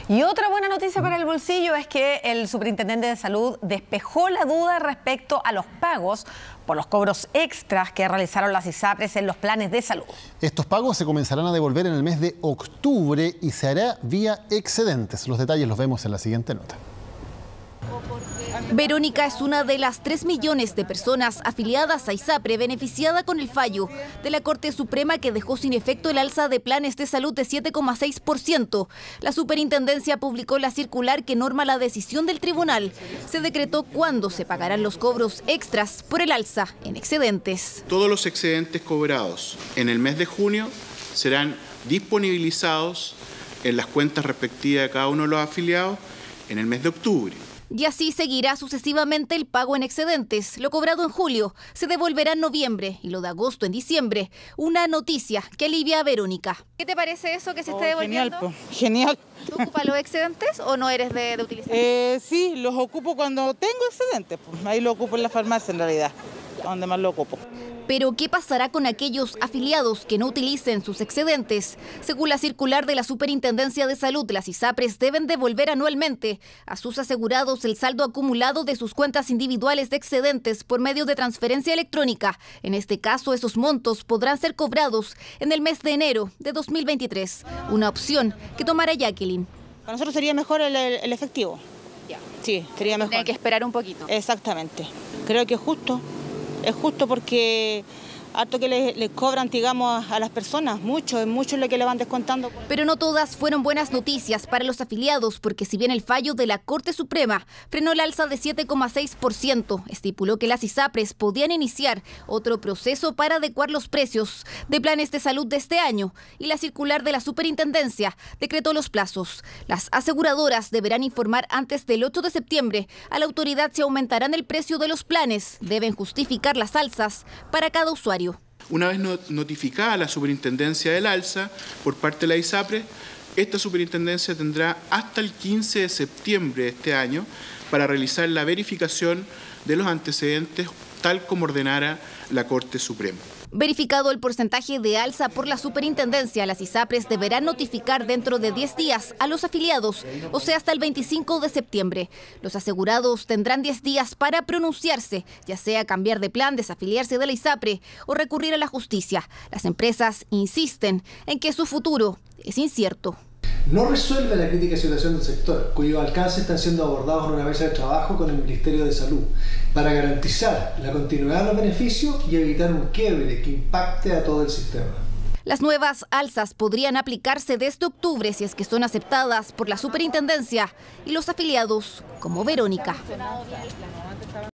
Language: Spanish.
Y otra buena noticia para el bolsillo es que el superintendente de salud despejó la duda respecto a los pagos por los cobros extras que realizaron las ISAPRES en los planes de salud. Estos pagos se comenzarán a devolver en el mes de octubre y se hará vía excedentes. Los detalles los vemos en la siguiente nota. Verónica es una de las 3 millones de personas afiliadas a ISAPRE beneficiada con el fallo de la Corte Suprema que dejó sin efecto el alza de planes de salud de 7,6%. La superintendencia publicó la circular que norma la decisión del tribunal. Se decretó cuándo se pagarán los cobros extras por el alza en excedentes. Todos los excedentes cobrados en el mes de junio serán disponibilizados en las cuentas respectivas de cada uno de los afiliados en el mes de octubre. Y así seguirá sucesivamente el pago en excedentes. Lo cobrado en julio se devolverá en noviembre y lo de agosto en diciembre. Una noticia que alivia a Verónica. ¿Qué te parece eso que se esté devolviendo? Genial, pues, genial. ¿Tú ocupas los excedentes o no eres de utilizar? Sí, los ocupo cuando tengo excedentes. Pues, ahí lo ocupo en la farmacia en realidad, donde más lo ocupo. Pero, ¿qué pasará con aquellos afiliados que no utilicen sus excedentes? Según la circular de la Superintendencia de Salud, las ISAPRES deben devolver anualmente a sus asegurados el saldo acumulado de sus cuentas individuales de excedentes por medio de transferencia electrónica. En este caso, esos montos podrán ser cobrados en el mes de enero de 2023. Una opción que tomará Jacqueline. Para nosotros sería mejor el efectivo. Ya. Sí, sería mejor. Hay que esperar un poquito. Exactamente. Creo que es justo. Es justo porque harto que les cobran, digamos, a las personas, mucho es lo que le van descontando. Pero no todas fueron buenas noticias para los afiliados, porque si bien el fallo de la Corte Suprema frenó el alza de 7,6%, estipuló que las ISAPRES podían iniciar otro proceso para adecuar los precios de planes de salud de este año, y la circular de la Superintendencia decretó los plazos. Las aseguradoras deberán informar antes del 8 de septiembre a la autoridad si aumentarán el precio de los planes. Deben justificar las alzas para cada usuario. Una vez notificada la superintendencia del alza por parte de la ISAPRES, esta superintendencia tendrá hasta el 15 de septiembre de este año para realizar la verificación de los antecedentes tal como ordenara la Corte Suprema. Verificado el porcentaje de alza por la superintendencia, las ISAPRES deberán notificar dentro de 10 días a los afiliados, o sea, hasta el 25 de septiembre. Los asegurados tendrán 10 días para pronunciarse, ya sea cambiar de plan, desafiliarse de la ISAPRE o recurrir a la justicia. Las empresas insisten en que su futuro es incierto. No resuelve la crítica situación del sector, cuyos alcances están siendo abordados en una mesa de trabajo con el Ministerio de Salud, para garantizar la continuidad de los beneficios y evitar un quiebre que impacte a todo el sistema. Las nuevas alzas podrían aplicarse desde octubre si es que son aceptadas por la superintendencia y los afiliados como Verónica.